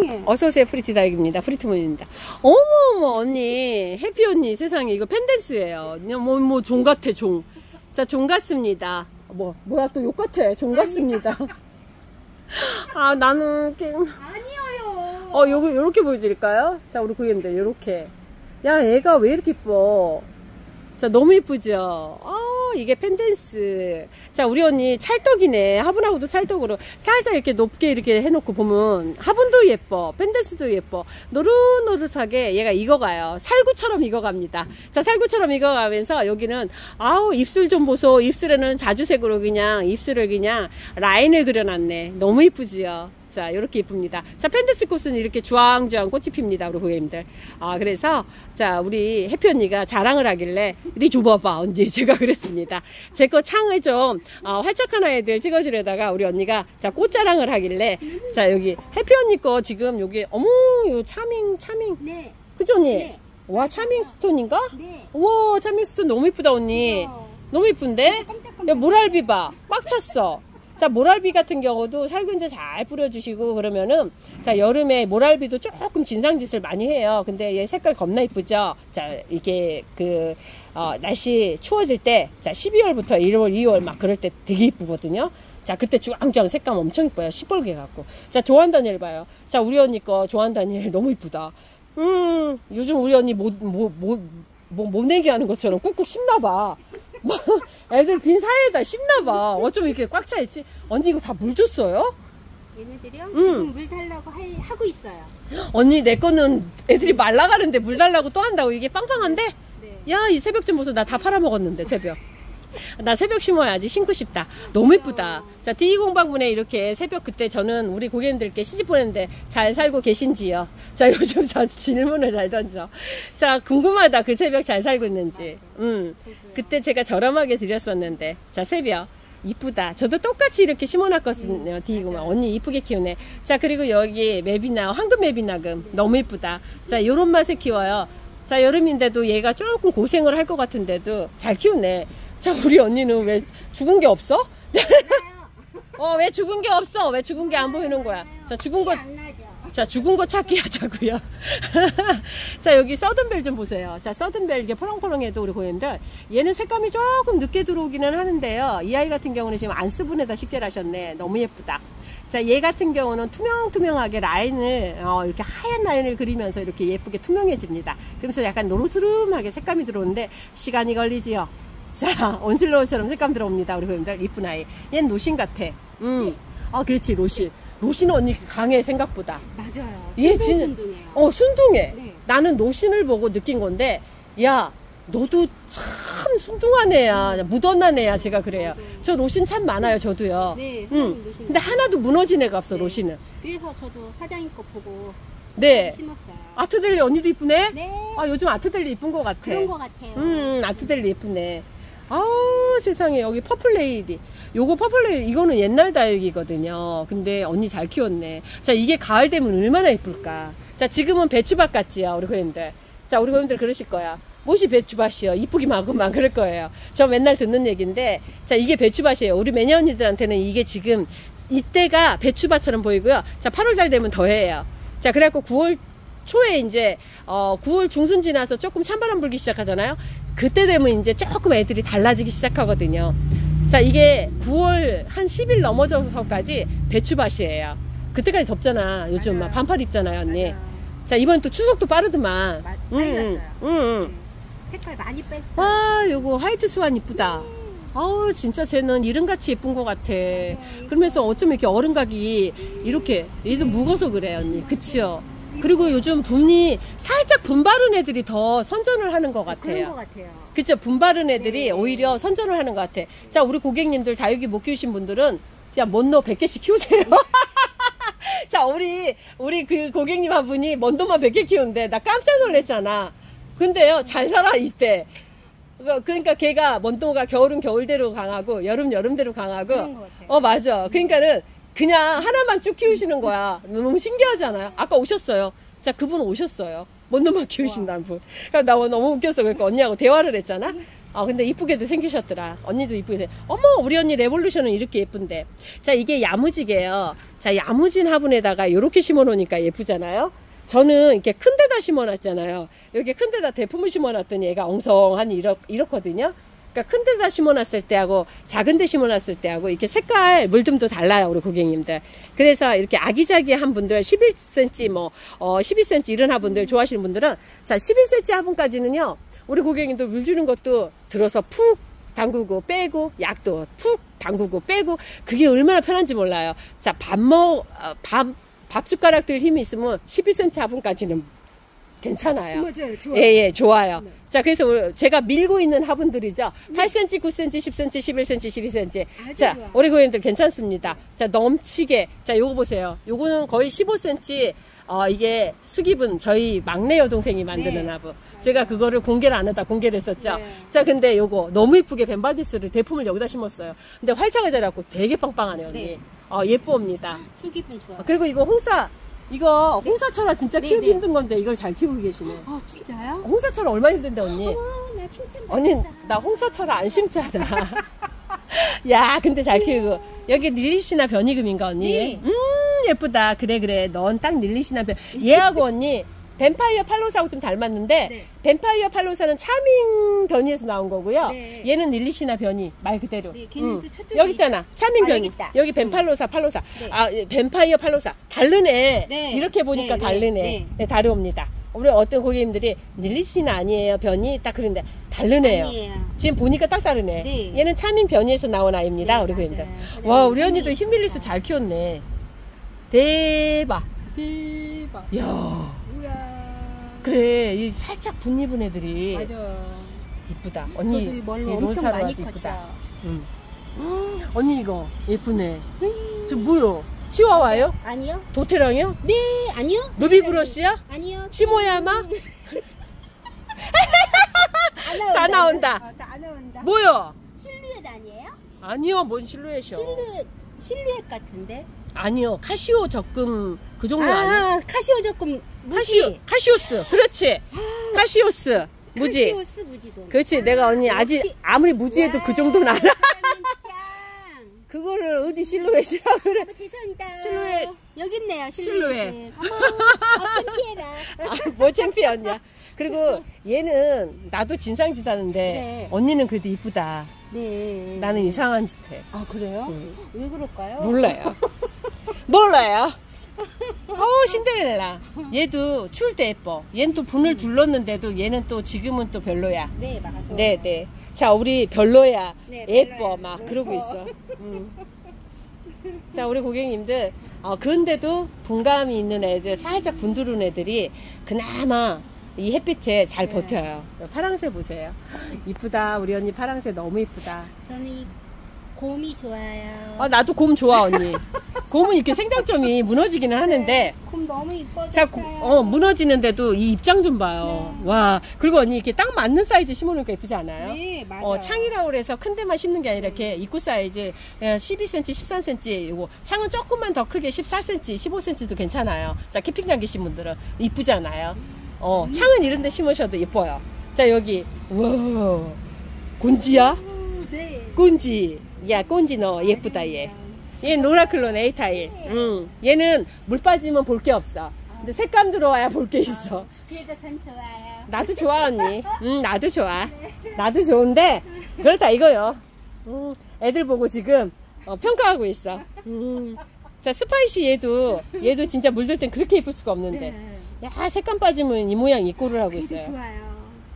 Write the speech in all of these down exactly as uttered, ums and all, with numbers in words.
세상에. 어서오세요. 프리티다육입니다. 프리트몬입니다. 어머어머, 언니. 해피 언니, 세상에. 이거 펜댄스예요. 뭐, 뭐, 종 같아, 종. 자, 종 같습니다. 뭐, 뭐야, 또 욕 같아. 종 같습니다. 아, 나는, 이렇게. 아니에요. 어, 요거, 요렇게 보여드릴까요? 자, 우리 고객님들, 요렇게. 야, 애가 왜 이렇게 이뻐? 자, 너무 이쁘죠? 아, 이게 펜댄스. 자, 우리 언니 찰떡이네. 화분하고도 찰떡으로 살짝 이렇게 높게 이렇게 해놓고 보면 화분도 예뻐, 펜댄스도 예뻐. 노릇노릇하게 얘가 익어가요. 살구처럼 익어갑니다. 자, 살구처럼 익어가면서 여기는 아우, 입술 좀 보소. 입술에는 자주색으로 그냥 입술을 그냥 라인을 그려놨네. 너무 이쁘지요? 자, 요렇게 이쁩니다. 자, 펜댄스 꽃은 이렇게 주황주황 꽃이 핍니다. 우리 고객님들. 아, 그래서, 자, 우리 해피 언니가 자랑을 하길래, 이리 줘봐봐, 언니. 제가 그랬습니다. 제 거 창을 좀, 어, 활짝한 아이들 찍어주려다가 우리 언니가, 자, 꽃 자랑을 하길래, 자, 여기 해피 언니 거 지금 여기, 어머, 요 차밍, 차밍. 네. 그죠, 언니? 네. 와, 차밍 스톤인가? 네. 우와, 차밍 스톤 너무 이쁘다, 언니. 그죠. 너무 이쁜데? 야, 모랄비 봐. 꽉 찼어. 자, 모랄비 같은 경우도 살균제 잘 뿌려주시고 그러면은, 자, 여름에 모랄비도 조금 진상짓을 많이 해요. 근데 얘 색깔 겁나 이쁘죠? 자, 이게 그 어, 날씨 추워질 때, 자, 십이월부터 일월, 이월 막 그럴 때 되게 이쁘거든요. 자, 그때 주황주황 색감 엄청 이뻐요. 시뻘게 갖고. 자, 조한 다니엘 봐요. 자, 우리 언니 거 조한 다니엘 너무 이쁘다. 음, 요즘 우리 언니 뭐, 뭐, 뭐, 뭐, 모내기 하는 것처럼 꾹꾹 씹나봐. 애들 빈 사이에다 씹나봐. 어쩜 이렇게 꽉 차있지? 언니 이거 다 물 줬어요? 얘네들이요? 음. 지금 물 달라고 할, 하고 있어요. 언니 내 거는 애들이 말라가는데 물 달라고 또 한다고. 이게 빵빵한데? 네. 야, 이 새벽 좀 보소. 나 다 팔아먹었는데 새벽. 나 새벽 심어야지. 심고 싶다. 너무 이쁘다. 자, 디이공방분에 이렇게 새벽 그때 저는 우리 고객님들께 시집 보냈는데 잘 살고 계신지요? 자, 요즘 저 질문을 잘 던져. 자, 궁금하다. 그 새벽 잘 살고 있는지. 음, 그때 제가 저렴하게 드렸었는데. 자, 새벽. 이쁘다. 저도 똑같이 이렇게 심어놨거든요. 음, 디이공방. 언니 이쁘게 키우네. 자, 그리고 여기 맵이나 황금 맵이나금. 너무 이쁘다. 자, 요런 맛에 키워요. 자, 여름인데도 얘가 조금 고생을 할 것 같은데도 잘 키우네. 자, 우리 언니는 왜 죽은 게 없어? 어, 왜 죽은 게 없어? 왜 죽은 게 안 보이는 거야? 자, 죽은 거, 안 나죠. 자, 죽은 거 찾기 하자고요. 자, 여기 서든벨 좀 보세요. 자, 서든벨 이게 포렁포렁해도 우리 고객님들, 얘는 색감이 조금 늦게 들어오기는 하는데요. 이 아이 같은 경우는 지금 안스분에다 식재를 하셨네. 너무 예쁘다. 자, 얘 같은 경우는 투명투명하게 라인을, 어, 이렇게 하얀 라인을 그리면서 이렇게 예쁘게 투명해집니다. 그러면서 약간 노르스름하게 색감이 들어오는데, 시간이 걸리지요. 자, 온슬로우처럼 색감 들어옵니다. 우리 고객님들. 이쁜 아이. 얘는 로신 같아. 음. 아, 그렇지, 로신. 로신은 언니 강해, 생각보다. 맞아요. 얘 진, 순둥순둥해요. 어, 순둥해. 네. 나는 로신을 보고 느낀 건데, 야, 너도 참 순둥한 애야. 묻어난 애야. 제가 그래요. 저 로신 참 많아요, 저도요. 네, 음. 로신. 근데 하나도 무너진 애가 없어, 네. 로신은. 그래서 저도 사장님 거 보고 네. 심었어요. 아트델리 언니도 이쁘네? 네. 아, 요즘 아트델리 이쁜 것 같아. 그런 거 같아요. 음, 아트델리 예쁘네. 아우, 세상에. 여기 퍼플레이디. 요거 퍼플레이디, 이거는 옛날 다육이거든요. 근데 언니 잘 키웠네. 자, 이게 가을 되면 얼마나 예쁠까. 자, 지금은 배추밭 같지요, 우리 고객님들. 자, 우리 고객님들 그러실 거야. 무엇이 배추밭이요? 이쁘기만 하고만 그럴 거예요. 저 맨날 듣는 얘기인데, 자, 이게 배추밭이에요. 우리 매니아 언니들한테는 이게 지금, 이때가 배추밭처럼 보이고요. 자, 팔월 달 되면 더해요. 자, 그래갖고 구월 초에 이제, 어, 구월 중순 지나서 조금 찬바람 불기 시작하잖아요. 그때 되면 이제 조금 애들이 달라지기 시작하거든요. 자, 이게 구월 한 십 일 넘어져서까지 배추밭이에요. 그때까지 덥잖아. 요즘 막 반팔 입잖아요, 언니. 맞아요. 자, 이번 또 추석도 빠르더만. 마- 응, 빨리 응, 갔어요. 응, 응. 음. 색깔 많이 뺐어요. 아, 요거 화이트 스완 이쁘다. 아우, 진짜 쟤는 이름같이 예쁜 것 같아. 그러면서 어쩜 이렇게 어른각이 이렇게, 얘도 묵어서 그래, 언니. 그치요? 그리고 요즘 분이 살짝 분바른 애들이 더 선전을 하는 것 그런 거 같아요. 같아요. 그쵸? 분바른 애들이 네. 오히려 선전을 하는 것 같아. 자, 우리 고객님들 다육이 못 키우신 분들은 그냥 먼너 백 개씩 키우세요. 자, 우리, 우리 그 고객님 한 분이 먼도만 백 개 키우는데 나 깜짝 놀랐잖아. 근데요, 잘 살아, 이때. 그- 그러니까 걔가 먼도가 겨울은 겨울대로 강하고 여름 여름대로 강하고. 그런 것 같아요. 어, 맞아. 그러니까는 그냥 하나만 쭉 키우시는 거야. 너무 신기하지 않아요? 아까 오셨어요. 자, 그분 오셨어요. 먼도만 키우신다는 분. 그러니까 나 너무 웃겼어. 그러니까 언니하고 대화를 했잖아. 어, 근데 이쁘게도 생기셨더라. 언니도 이쁘게 생 어머, 우리 언니 레볼루션은 이렇게 예쁜데. 자, 이게 야무지게요. 자, 야무진 화분에다가 이렇게 심어 놓으니까 예쁘잖아요. 저는 이렇게 큰 데다 심어 놨잖아요. 여기 큰 데다 대품을 심어 놨더니 얘가 엉성하니 이렇, 이렇거든요. 그러니까 큰 데다 심어 놨을 때하고 작은 데 심어 놨을 때하고 이렇게 색깔 물듬도 달라요, 우리 고객님들. 그래서 이렇게 아기자기한 분들 십일 센티미터 뭐 어, 십이 센티미터 이런 화분들 좋아하시는 분들은 자, 십일 센티미터 화분까지는요. 우리 고객님들 물 주는 것도 들어서 푹 담그고 빼고 약도 푹 담그고 빼고 그게 얼마나 편한지 몰라요. 자, 밥 먹, 어, 밥, 밥 숟가락들 힘이 있으면 십일 센티미터 화분까지는 괜찮아요. 맞아요. 좋아요. 예, 예, 좋아요. 네. 자, 그래서 제가 밀고 있는 화분들이죠. 팔 센티미터, 구 센티미터, 십 센티미터, 십일 센티미터, 십이 센티미터. 아주 자, 좋아. 우리 고객님들 괜찮습니다. 자, 넘치게. 자, 요거 보세요. 요거는 거의 십오 센티미터. 어, 이게 수깁은 저희 막내 여동생이 만드는 네. 화분. 제가 그거를 공개를 안 하다 공개를 했었죠. 네. 자, 근데 요거 너무 이쁘게 벤바디스를 대품을 여기다 심었어요. 근데 활착을 잘해갖고 되게 빵빵하네요, 언니. 네. 어, 예쁩니다. 수기분 좋아. 그리고 이거 홍사, 이거 홍사철아 진짜 네, 키우기 네. 힘든 건데 이걸 잘 키우고 계시네. 아, 진짜요? 홍사철아 얼마나 힘든데, 언니? 어머, 나 칭찬 언니, 받았어. 나 홍사철아 안 심잖아. 야, 근데 잘 키우고. 여기 닐리시나 변이금인가, 언니? 네. 음, 예쁘다. 그래, 그래. 넌 딱 닐리시나 변. 얘하고 언니, 뱀파이어 팔로사하고 좀 닮았는데, 네. 뱀파이어 팔로사는 차밍 변이에서 나온 거고요. 네. 얘는 닐리시나 변이, 말 그대로. 네, 걔는 음. 또 첫쪽이 여기 있잖아. 차밍 아, 변이. 여기 있다. 여기 뱀팔로사, 팔로사. 네. 아, 뱀파이어 팔로사. 다르네. 네. 이렇게 보니까 네, 네, 다르네. 네. 네, 다르옵니다. 우리 어떤 고객님들이 닐리시나 아니에요, 변이? 딱 그런데 다르네요. 아니에요. 지금 보니까 딱 다르네. 네. 얘는 차밍 변이에서 나온 아이입니다, 네, 우리 맞아요. 고객님들. 그래, 와, 우리 언니도 힘이 흰밀리스 있다. 잘 키웠네. 대박. 대박. 이야. 우야. 그래, 이 살짝 분 입은 애들이 맞아. 이쁘다. 언니, 저도 멀로 이 엄청 론사로 많이 아주 이쁘다. 컸죠. 응. 음, 언니 이거 예쁘네. 저 뭐요? 치와와요? 아니요? 도테랑이요? 네, 아니요? 루비브러시야? 아니요. 시모야마? 다 나온다. 다 나온다. 어, 다 나온다. 뭐요? 실루엣 아니에요? 아니요, 뭔 실루엣이요? 실루엣, 실루엣 같은데? 아니요, 카시오 적금 그 종류 아니야? 아, 카시오 조금 카시오, 무지. 카시오스. 그렇지. 카시오스. 무지. 카시오스 무지군. 그렇지. 내가 언니 아직 역시. 아무리 무지해도 그 정도는 알아. 짱. 그거를 어디 실루엣이라고 그래. 어머, 죄송합니다. 실루엣. 여기 있네요. 실루엣. 실루엣. 어머, 아, 창피해라. 아, 뭐 챔피언이야. 그리고 얘는 나도 진상짓하는데 네. 언니는 그래도 이쁘다. 네. 나는 이상한 짓 해. 아, 그래요? 응. 왜 그럴까요? 몰라요. 몰라요. 어, 신데렐라. 얘도 추울 때 예뻐. 얘는 또 분을 둘렀는데도 얘는 또 지금은 또 별로야. 네, 맞아요. 네, 네. 자, 우리 별로야. 네, 예뻐. 별로야. 막 예뻐. 그러고 있어. 음. 자, 우리 고객님들. 어, 그런데도 분감이 있는 애들, 살짝 분두른 애들이 그나마 이 햇빛에 잘 네. 버텨요. 파랑새 보세요. 이쁘다. 우리 언니 파랑새 너무 이쁘다. 저는 이 곰이 좋아요. 아, 나도 곰 좋아, 언니. 곰은 이렇게 생장점이 무너지기는 하는데, 네, 곰 너무 이뻐졌어요. 자, 고- 어, 무너지는데도 이 입장 좀 봐요. 네. 와. 그리고 언니 이렇게 딱 맞는 사이즈 심어놓으니까 예쁘지 않아요? 네, 맞아요. 어, 창이라고 그래서 큰 데만 심는 게 아니라 이렇게 입구 사이즈 십이 센티미터, 십삼 센티미터 요거 창은 조금만 더 크게 십사 센티미터, 십오 센티미터도 괜찮아요. 자, 캠핑장 계신 분들은 이쁘잖아요. 어, 창은 이런 데 심으셔도 예뻐요. 자, 여기 와. 곤지야? 오, 네. 꼰지. 야, 꼰지 너 예쁘다 얘. 얘 노라클론 A 타일. 응. 얘는 물 빠지면 볼 게 없어. 근데 색감 들어와야 볼 게 있어. 그래도 전 좋아요. 나도 좋아 언니. 응, 나도 좋아. 나도 좋은데 그렇다 이거요. 음, 애들 보고 지금 어, 평가하고 있어. 음. 자, 스파이시 얘도 얘도 진짜 물들 땐 그렇게 예쁠 수가 없는데. 네. 야, 색감 빠지면 이 모양 이 꼴을 하고 그래도 있어요. 좋아요.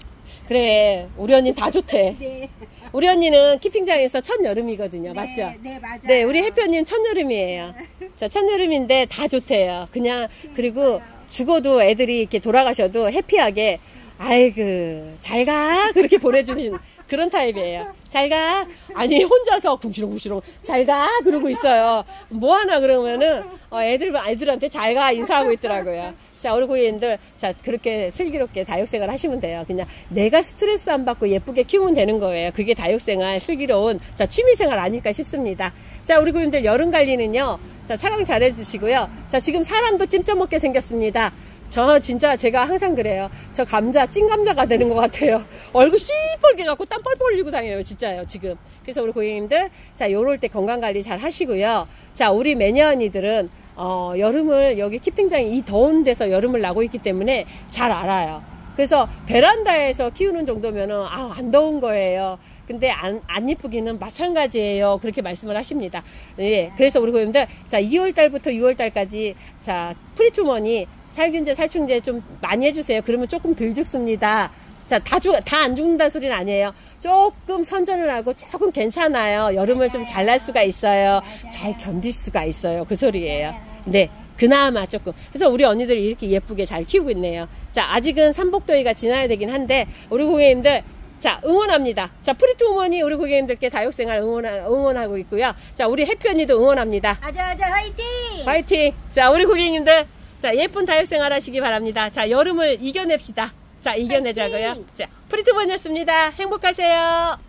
그래, 우리 언니 다 좋대. 네. 우리 언니는 키핑장에서 첫 여름이거든요. 네, 맞죠? 네, 맞아요. 네, 우리 해피 언니는 첫 여름이에요. 자, 첫 여름인데 다 좋대요. 그냥 그리고 죽어도 애들이 이렇게 돌아가셔도 해피하게 아이고 잘 가 그렇게 보내주는 그런 타입이에요. 잘 가. 아니 혼자서 궁시렁궁시렁 잘 가 그러고 있어요. 뭐 하나 그러면은 어, 애들 애들한테 잘 가 인사하고 있더라고요. 자, 우리 고객님들, 자, 그렇게 슬기롭게 다육생활 하시면 돼요. 그냥 내가 스트레스 안 받고 예쁘게 키우면 되는 거예요. 그게 다육생활, 슬기로운, 자, 취미생활 아닐까 싶습니다. 자, 우리 고객님들 여름 관리는요, 자, 차강 잘 해주시고요. 자, 지금 사람도 찜쪄먹게 생겼습니다. 저 진짜 제가 항상 그래요. 저 감자, 찐 감자가 되는 것 같아요. 얼굴 시뻘게 갖고 땀 뻘뻘 흘리고 다녀요. 진짜요, 지금. 그래서 우리 고객님들, 자, 요럴 때 건강관리 잘 하시고요. 자, 우리 매니언이들은, 어, 여름을, 여기 키핑장이 이 더운 데서 여름을 나고 있기 때문에 잘 알아요. 그래서 베란다에서 키우는 정도면은, 아, 안 더운 거예요. 근데 안, 안 예쁘기는 마찬가지예요. 그렇게 말씀을 하십니다. 예. 그래서 우리 고객님들, 자, 이월 달부터 유월 달까지, 자, 프리투머니, 살균제, 살충제 좀 많이 해주세요. 그러면 조금 덜 죽습니다. 자, 다 죽, 다 안 죽는다는 소리는 아니에요. 조금 선전을 하고 조금 괜찮아요. 여름을 좀 잘 날 수가 있어요. 잘 견딜 수가 있어요. 그 소리예요. 네. 그나마 조금. 그래서 우리 언니들이 이렇게 예쁘게 잘 키우고 있네요. 자, 아직은 삼복더위가 지나야 되긴 한데, 우리 고객님들, 자, 응원합니다. 자, 프리투머니 우리 고객님들께 다육생활 응원, 응원하고 있고요. 자, 우리 해피 언니도 응원합니다. 아자아자 화이팅! 화이팅! 자, 우리 고객님들, 자, 예쁜 다육생활 하시기 바랍니다. 자, 여름을 이겨냅시다. 자, 이겨내자고요. 화이팅! 자, 프리투머니였습니다. 행복하세요.